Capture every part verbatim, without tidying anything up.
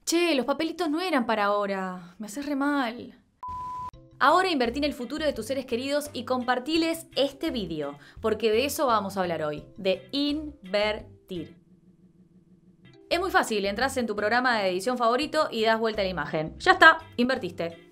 Che, los papelitos no eran para ahora. Me haces re mal. Ahora invertí en el futuro de tus seres queridos y compartiles este vídeo, porque de eso vamos a hablar hoy, de invertir. Es muy fácil, entras en tu programa de edición favorito y das vuelta a la imagen. Ya está, invertiste.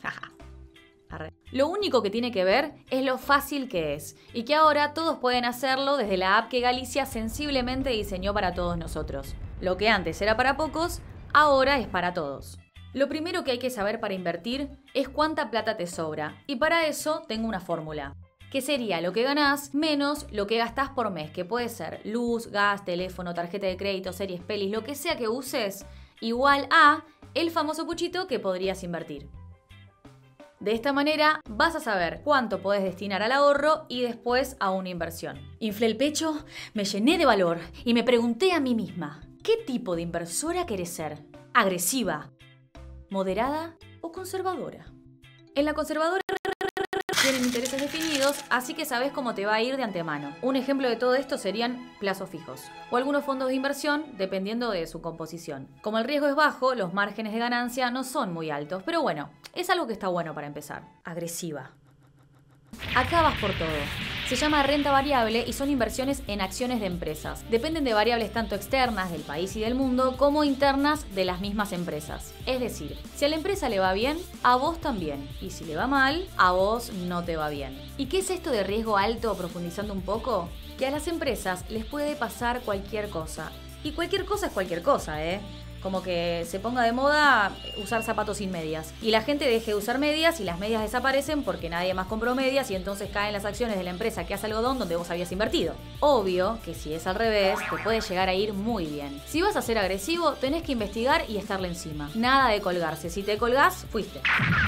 Lo único que tiene que ver es lo fácil que es y que ahora todos pueden hacerlo desde la app que Galicia sensiblemente diseñó para todos nosotros. Lo que antes era para pocos, ahora es para todos. Lo primero que hay que saber para invertir es cuánta plata te sobra, y para eso tengo una fórmula, que sería lo que ganás menos lo que gastás por mes, que puede ser luz, gas, teléfono, tarjeta de crédito, series, pelis, lo que sea que uses, igual a el famoso puchito que podrías invertir. De esta manera vas a saber cuánto podés destinar al ahorro y después a una inversión. Inflé el pecho, me llené de valor y me pregunté a mí misma, ¿qué tipo de inversora querés ser? ¿Agresiva, moderada o conservadora? En la conservadora tienen intereses definidos, así que sabes cómo te va a ir de antemano. Un ejemplo de todo esto serían plazos fijos o algunos fondos de inversión dependiendo de su composición. Como el riesgo es bajo, los márgenes de ganancia no son muy altos, pero bueno, es algo que está bueno para empezar. Agresiva. Acá vas por todo. Se llama renta variable y son inversiones en acciones de empresas. Dependen de variables tanto externas del país y del mundo como internas de las mismas empresas. Es decir, si a la empresa le va bien, a vos también. Y si le va mal, a vos no te va bien. ¿Y qué es esto de riesgo alto, profundizando un poco? Que a las empresas les puede pasar cualquier cosa. Y cualquier cosa es cualquier cosa, ¿eh? Como que se ponga de moda usar zapatos sin medias. Y la gente deje de usar medias y las medias desaparecen porque nadie más compró medias y entonces caen las acciones de la empresa que hace algodón donde vos habías invertido. Obvio que si es al revés, te puede llegar a ir muy bien. Si vas a ser agresivo, tenés que investigar y estarle encima. Nada de colgarse. Si te colgás, fuiste.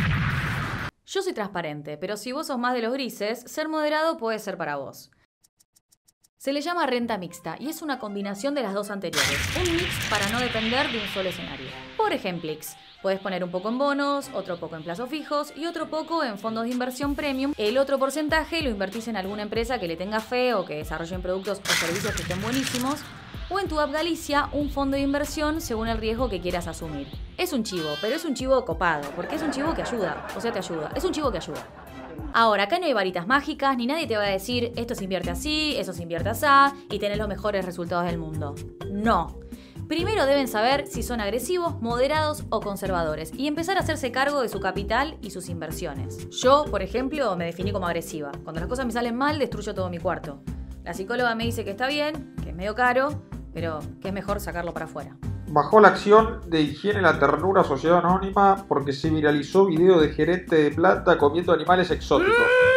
Yo soy transparente, pero si vos sos más de los grises, ser moderado puede ser para vos. Se le llama renta mixta y es una combinación de las dos anteriores. Un mix para no depender de un solo escenario. Por ejemplo, puedes poner un poco en bonos, otro poco en plazos fijos y otro poco en fondos de inversión premium. El otro porcentaje lo invertís en alguna empresa que le tenga fe o que desarrollen productos o servicios que estén buenísimos. O en tu app Galicia, un fondo de inversión según el riesgo que quieras asumir. Es un chivo, pero es un chivo copado, porque es un chivo que ayuda. O sea, te ayuda. Es un chivo que ayuda. Ahora, acá no hay varitas mágicas, ni nadie te va a decir esto se invierte así, eso se invierte así y tenés los mejores resultados del mundo. No. Primero deben saber si son agresivos, moderados o conservadores y empezar a hacerse cargo de su capital y sus inversiones. Yo, por ejemplo, me definí como agresiva. Cuando las cosas me salen mal, destruyo todo mi cuarto. La psicóloga me dice que está bien, que es medio caro, pero que es mejor sacarlo para afuera. Bajó la acción de Higiene La Ternura Sociedad Anónima porque se viralizó video de gerente de planta comiendo animales exóticos.